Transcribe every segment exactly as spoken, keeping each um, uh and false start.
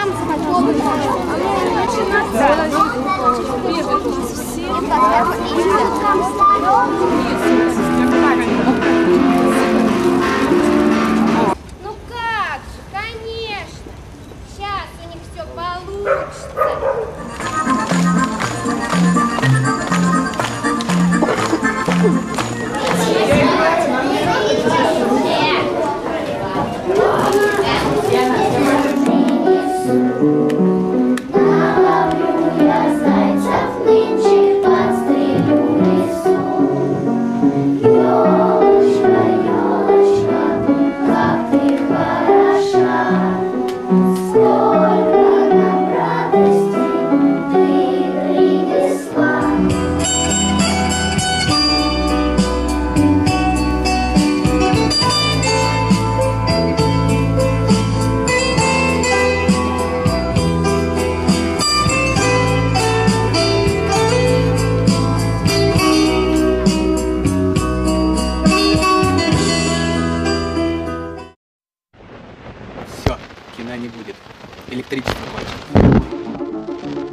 там сходить. Ну как же, конечно. Сейчас у них все получится. Все, кино не будет. Электричество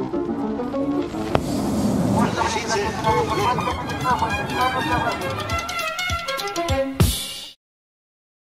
кончилось.